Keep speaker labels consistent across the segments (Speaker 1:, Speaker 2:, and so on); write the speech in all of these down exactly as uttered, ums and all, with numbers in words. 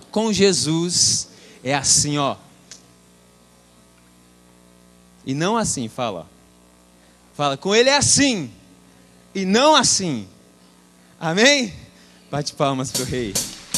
Speaker 1: Com Jesus é assim, ó. E não assim, fala. Fala, com Ele é assim. E não assim. Amém? Bate palmas pro Rei.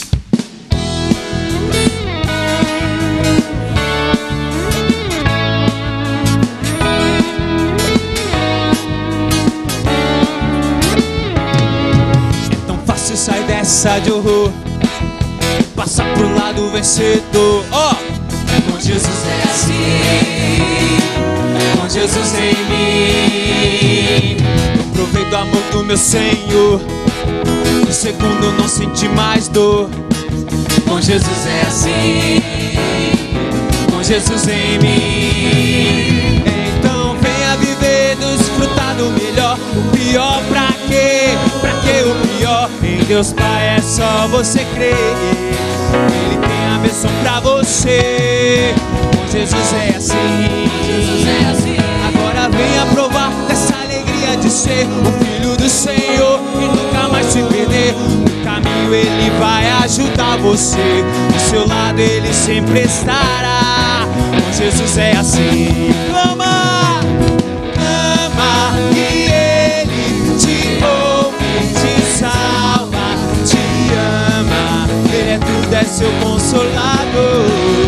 Speaker 1: É tão fácil sair dessa de horror, passar pro lado vencedor. Ó, oh! Com Jesus é assim, com Jesus em mim. Eu provei do amor do meu Senhor, no segundo não senti mais dor. Com Jesus é assim, com Jesus em mim. Então venha viver, desfrutar do melhor. O pior pra quê? Pra que o pior? Em Deus Pai é só você crer. Ele tem a bênção pra você. Com Jesus é assim,
Speaker 2: Jesus é assim.
Speaker 1: Agora venha provar dessa alegria de ser o filho do Senhor e nunca mais se perder. No caminho Ele vai ajudar você, do seu lado Ele sempre estará. Com Jesus é assim. Clama, clama e Ele te ouve, te salva, te ama. Ele é tudo, é seu consolador.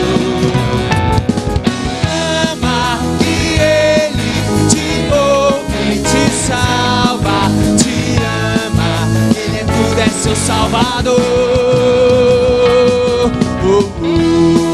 Speaker 1: Ama e Ele te ouve, te salva, te ama. Ele é tudo, é seu Salvador. Oh, oh.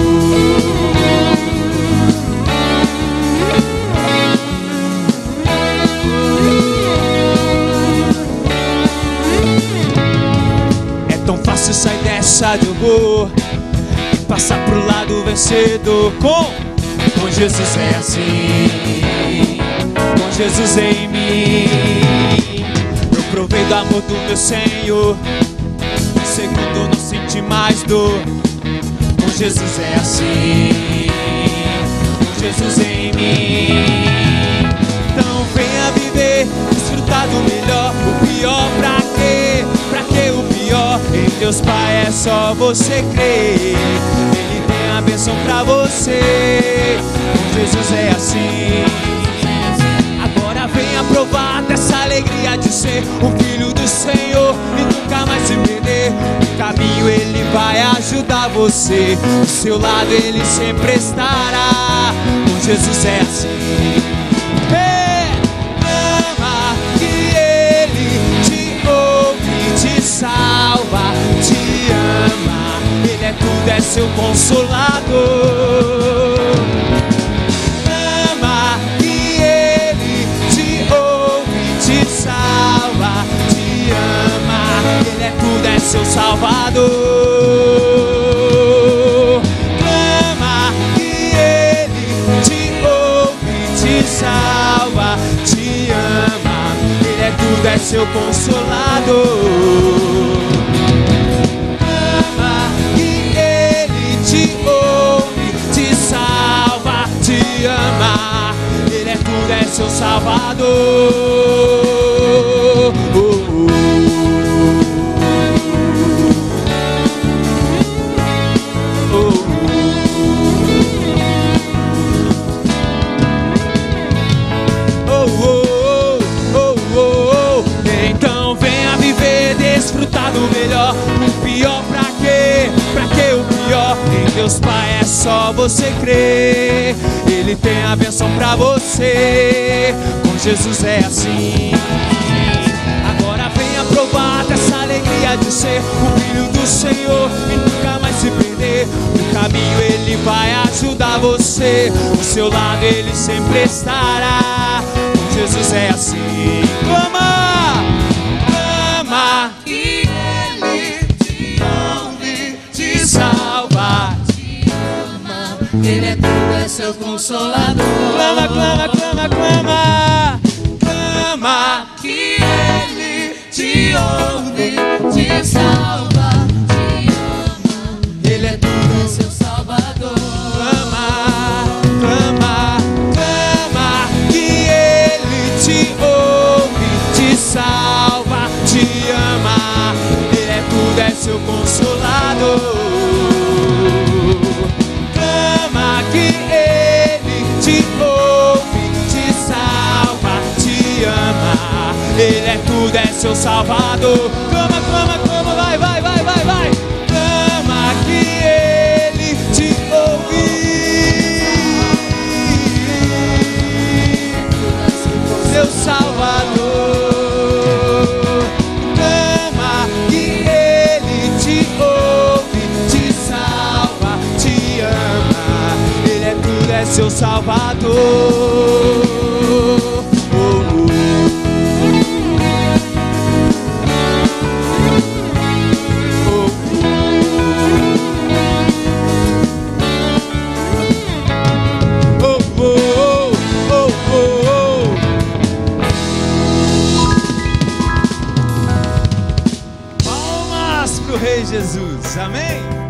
Speaker 1: É tão fácil sair dessa de horror e passar pro lado vencedor. Com, com Jesus é assim, com Jesus em mim. Eu provei do amor do meu Senhor, no segundo não senti mais dor. Com Jesus é assim, com Jesus em mim. Então venha viver, desfrutar do melhor. O pior pra quê? Pra que o pior? Em Deus Pai é só você crer. Ele tem a bênção pra você. Com Jesus é assim. Agora venha provar dessa alegria de ser o filho do Senhor e nunca mais se perder. No caminho Ele vai ajudar você, do seu lado Ele sempre estará. Com Jesus é assim. Hey! Ama que Ele te ouve, te salva, te ama. Ele é tudo, é seu consolador. Ama que Ele te ouve, te salva, te ama. Ele é tudo, é seu Salvador. Ama que Ele te ouve, te salva, te ama. Ele é tudo, é seu consolador. Ama que Ele te ouve, te salva, te ama. Ele é tudo, é seu Salvador. Oh, oh. Desfrutar do melhor. O pior pra quê? Pra que o pior? Em Deus Pai é só você crer. Ele tem a bênção pra você. Com Jesus é assim. Agora venha provar dessa alegria de ser o filho do Senhor e nunca mais se perder. No caminho Ele vai ajudar você, do seu lado Ele sempre estará. Com Jesus é assim. Clama, clama
Speaker 2: Que Ele te ouve, te
Speaker 1: salva,
Speaker 2: te ama. Ele é tudo, é seu consolador.
Speaker 1: clama, clama, clama, clama, clama.
Speaker 2: Que Ele te ouve, te salva, te ama.
Speaker 1: Ele é tudo,
Speaker 2: É seu Salvador.
Speaker 1: clama, clama, clama. Que Ele te ouve, te salva, te ama. Ele é tudo, é seu consolador. seu Salvador. Clama, clama, clama, vai, vai, vai, vai, vai. Clama que Ele te ouve. Seu Salvador. Clama que Ele te ouve, te salva, te ama. Ele é tudo, é seu Salvador. Rei Jesus, amém?